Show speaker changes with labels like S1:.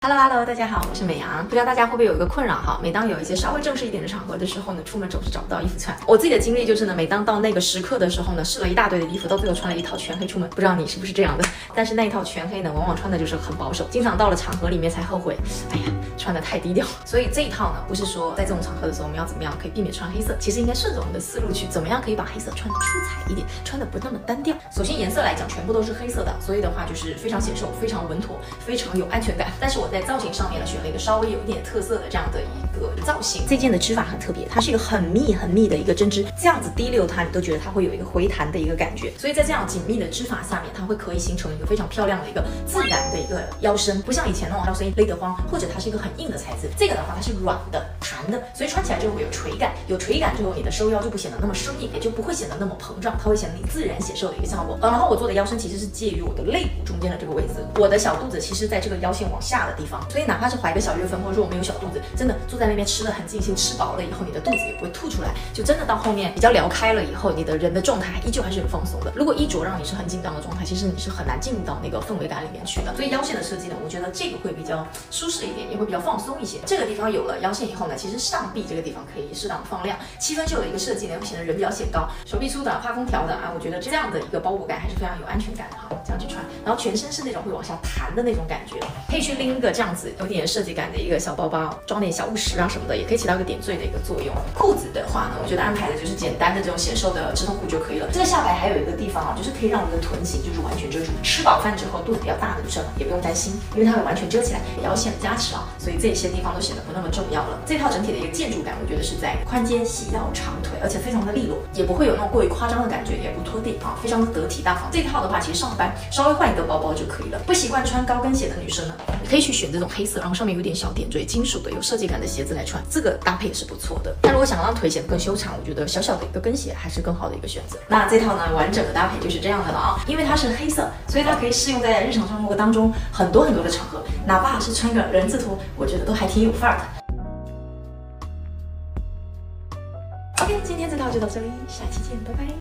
S1: Hello， 大家好，我是美阳。不知道大家会不会有一个困扰哈？每当有一些稍微正式一点的场合的时候呢，出门总是找不到衣服穿。我自己的经历就是呢，每当到那个时刻的时候呢，试了一大堆的衣服，到最后穿了一套全黑出门。不知道你是不是这样的？但是那一套全黑呢，往往穿的就是很保守，经常到了场合里面才后悔，哎呀，穿的太低调。所以这一套呢，不是说在这种场合的时候我们要怎么样可以避免穿黑色，其实应该顺着我们的思路去，怎么样可以把黑色穿得出彩一点，穿得不那么单调。首先颜色来讲，全部都是黑色的，所以的话就是非常显瘦，非常稳妥，非常有安全感。但是我在造型上面呢，选了一个稍微有一点特色的这样的一个造型。这件的织法很特别，它是一个很密的一个针织，这样子滴溜它，你都觉得它会有一个回弹的一个感觉。所以在这样紧密的织法下面，它会可以形成一个非常漂亮的一个自然的一个腰身，不像以前那种腰身勒得慌，或者它是一个很硬的材质。这个的话它是软的、弹的，所以穿起来就会有垂感。有垂感之后，你的收腰就不显得那么生硬，也就不会显得那么膨胀，它会显得你自然显瘦的一个效果。然后我做的腰身其实是介于我的肋骨中间的这个位置，我的小肚子其实在这个腰线往下的地方，所以哪怕是怀一个小月份，或者说我们有小肚子，真的坐在那边吃的很尽兴，吃饱了以后，你的肚子也不会凸出来，就真的到后面比较聊开了以后，你的人的状态依旧还是很放松的。如果衣着让你是很紧张的状态，其实你是很难进入到那个氛围感里面去的。所以腰线的设计呢，我觉得这个会比较舒适一点，也会比较放松一些。这个地方有了腰线以后呢，其实上臂这个地方可以适当的放量，7分袖的一个设计呢，会显得人比较显高。手臂粗的、画封条的啊，我觉得这样的一个包裹感还是非常有安全感的哈。这样去穿，然后全身是那种会往下弹的那种感觉，可以去拎一个这样子有点设计感的一个小包包，装点小物实啊什么的，也可以起到一个点缀的一个作用。裤子的话呢，我觉得安排的就是简单的这种显瘦的直筒裤就可以了。这个下摆还有一个地方啊，就是可以让我们的臀型就是完全遮住。吃饱饭之后肚子比较大的女生也不用担心，因为它会完全遮起来，腰线的加持啊，所以这些地方都显得不那么重要了。这套整体的一个建筑感，我觉得是在宽肩细腰长腿，而且非常的利落，也不会有那种过于夸张的感觉，也不拖地啊，非常的得体大方。这套的话，其实上班稍微换一个包包就可以了。不习惯穿高跟鞋的女生呢，你可以去选这种黑色，然后上面有点小点缀、金属的、有设计感的鞋子来穿，这个搭配也是不错的。但如果想让腿显得更修长，我觉得小小的一个跟鞋还是更好的一个选择。那这套呢，完整的搭配就是这样的了啊，因为它是黑色，所以它可以适用在日常生活当中很多的场合，哪怕是穿个人字拖，我觉得都还挺有范儿的。OK， 今天这套就到这里，下期见，拜拜。